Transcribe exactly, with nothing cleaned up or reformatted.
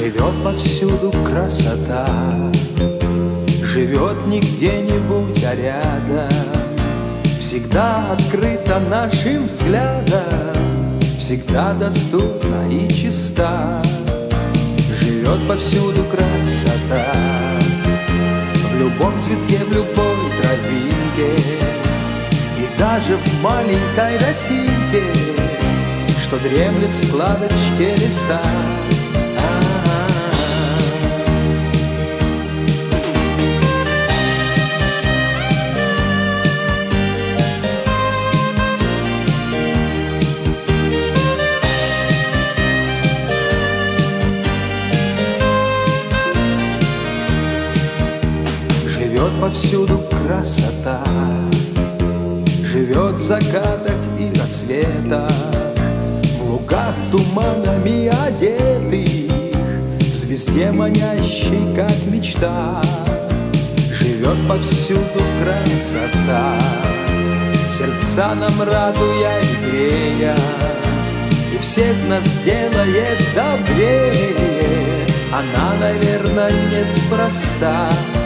Живет повсюду красота, живет не где-нибудь, а рядом, всегда открыта нашим взглядом, всегда доступна и чиста. Живет повсюду красота, в любом цветке, в любой травинке, и даже в маленькой росинке, что дремлет в складочке листа. Живет повсюду красота, живет в закатах и рассветах, в лугах туманами одетых, в звезде манящей, как мечта. Живет повсюду красота, сердца нам радуя и грея, и всех нас делает добрее. Она, наверное, неспроста.